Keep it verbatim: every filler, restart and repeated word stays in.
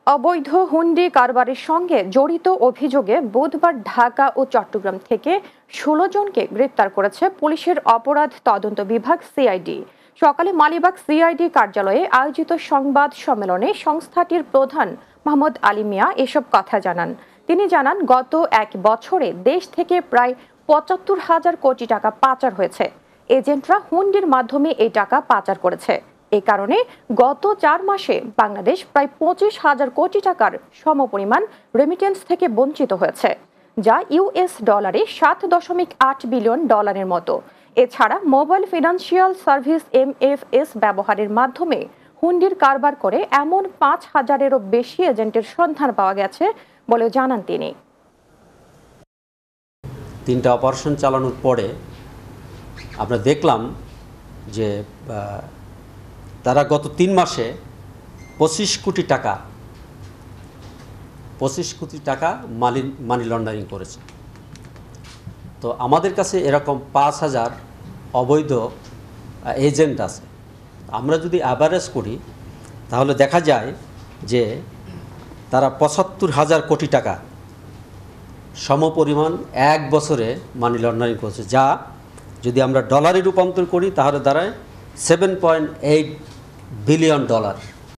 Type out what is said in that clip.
অবৈধ হুন্ডি কারবারের সঙ্গে জড়িত অভিযোগে বুধবার ঢাকা ও চট্টগ্রাম থেকে ষোলো জনকে গ্রেপ্তার করেছে পুলিশের অপরাধ তদন্ত বিভাগ সিআইডি। সকালে মালিবাগ সিআইডি কার্যালয়ে আয়োজিত সংবাদ সম্মেলনে সংস্থাটির প্রধান মোহাম্মদ আলী মিয়া এসব কথা জানান। তিনি জানান, গত এক বছরে দেশ থেকে প্রায় পঁচাত্তর হাজার কোটি টাকা পাচার হয়েছে। এজেন্টরা হুন্ডির মাধ্যমে এই টাকা পাচার করেছে। এ কারণে গত চার মাসে বাংলাদেশ প্রায় পঁচিশ হাজার কোটি টাকার সমপরিমাণ রেমিটেন্স থেকে বঞ্চিত হয়েছে, যা ইউএস ডলারে সাত দশমিক আট বিলিয়ন ডলারের মতো। এছাড়া মোবাইল ফিনান্সিয়াল সার্ভিস এমএফএস ব্যবহারের মাধ্যমে হুন্ডির কারবার করে এমন পাঁচ হাজারেরও বেশি এজেন্টের সন্ধান পাওয়া গেছে বলে জানান তিনি। তিনটা অপারেশন চালানোর পরে আমরা দেখলাম যে তারা গত তিন মাসে পঁচিশ কোটি টাকা পঁচিশ কোটি টাকা মানি মানি লন্ডারিং করেছে। তো আমাদের কাছে এরকম পাঁচ হাজার অবৈধ এজেন্ট আছে। আমরা যদি অ্যাভারেজ করি তাহলে দেখা যায় যে তারা পঁচাত্তর হাজার কোটি টাকা সমপরিমাণ এক বছরে মানি লন্ডারিং করেছে, যা যদি আমরা ডলারে রূপান্তর করি তাহলে দাঁড়ায় seven point eight billion dollar.